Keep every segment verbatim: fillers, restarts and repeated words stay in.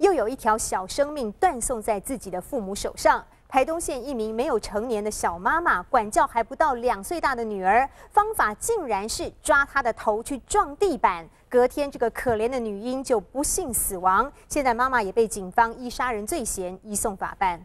又有一条小生命断送在自己的父母手上。台东县一名没有成年的小妈妈管教还不到两岁大的女儿，方法竟然是抓她的头去撞地板。隔天，这个可怜的女婴就不幸死亡。现在妈妈也被警方依杀人罪嫌移送法办。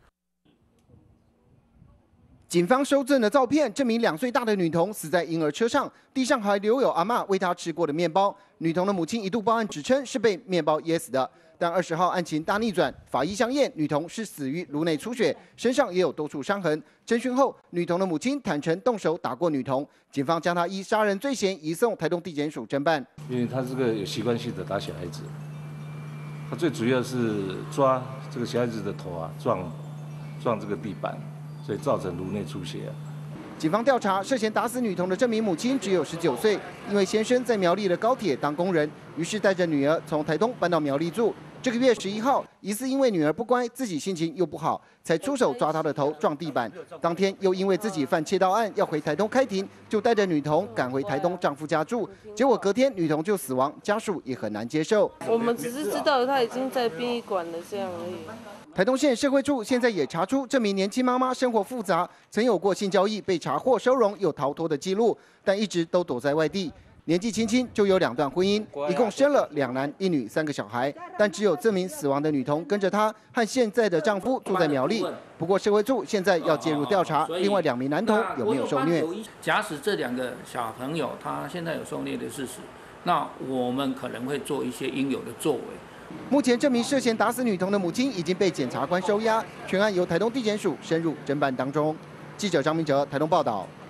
警方收证的照片证明，两岁大的女童死在婴儿车上，地上还留有阿嬷喂她吃过的面包。女童的母亲一度报案，指称是被面包噎死的。但二十号案情大逆转，法医相验，女童是死于颅内出血，身上也有多处伤痕。侦讯后，女童的母亲坦承动手打过女童，警方将她依杀人罪嫌移送台东地检署侦办。 因为她这个有习惯性的打小孩子，她最主要是抓这个小孩子的头啊，撞撞这个地板。 所以造成颅内出血。 警方调查，涉嫌打死女童的这名母亲只有十九岁，因为先生在苗栗的高铁当工人，于是带着女儿从台东搬到苗栗住。这个月十一号，疑似因为女儿不乖，自己心情又不好，才出手抓她的头撞地板。当天又因为自己犯窃盗案要回台东开庭，就带着女童赶回台东丈夫家住。结果隔天女童就死亡，家属也很难接受。 我们只是知道她已经在殡仪馆了，这样而已。 台东县社会处现在也查出这名年轻妈妈生活复杂，曾有过性交易被查获收容又逃脱的记录，但一直都躲在外地。年纪轻轻就有两段婚姻，一共生了两男一女三个小孩，但只有这名死亡的女童跟着她和现在的丈夫住在苗栗。不过社会处现在要介入调查，另外两名男童有没有受虐？ 假使这两个小朋友他现在有受虐的事实，那我们可能会做一些应有的作为。 目前，这名涉嫌打死女童的母亲已经被检察官收押，全案由台东地检署深入侦办当中。记者张明哲台东报道。